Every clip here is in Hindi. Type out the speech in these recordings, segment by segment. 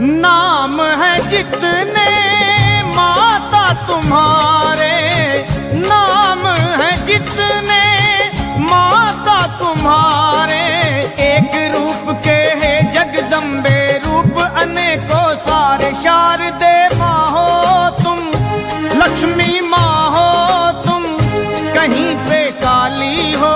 नाम है जितने माता तुम्हारे, नाम है जितने माता तुम्हारे, एक रूप के है जगदम्बे रूप अनेकों सारे। शारदे माँ हो तुम, लक्ष्मी माँ हो तुम, कहीं पे काली हो,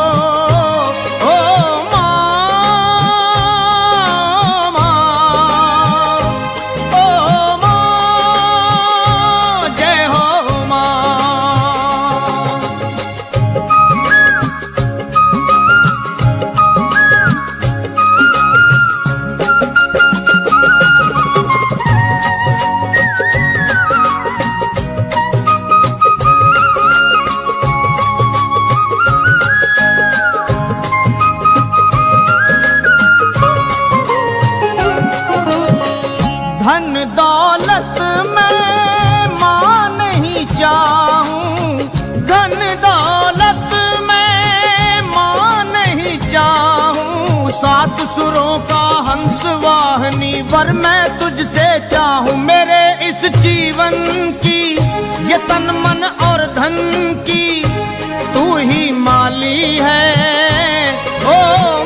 धन दौलत मैं माँ नहीं चाहूं, धन दौलत मैं माँ नहीं चाहूं, सात सुरों का हंस वाहनी वर मैं तुझसे चाहूं। मेरे इस जीवन की ये तन मन और धन की तू ही माली है। ओ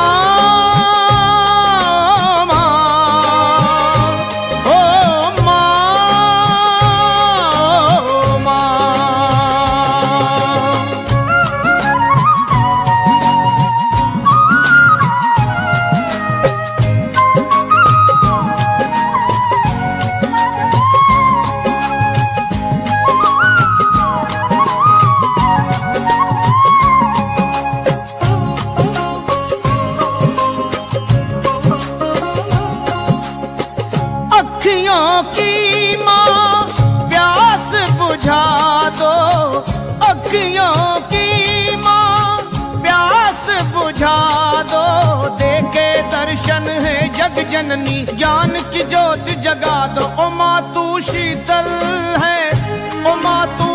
अखियों की माँ प्यास बुझा दो, अखियों की माँ प्यास बुझा दो, देखे दर्शन है जग जननी ज्ञान की ज्योत जगा दो। ओ माँ तू शीतल है, ओ माँ तू